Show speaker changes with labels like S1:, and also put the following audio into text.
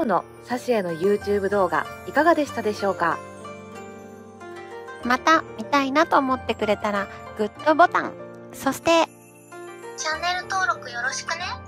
S1: のサシエの YouTube 動画いかがでしたでしょうか？
S2: また見たいなと思ってくれたらグッドボタン、そして
S3: チャンネル登録よろしくね。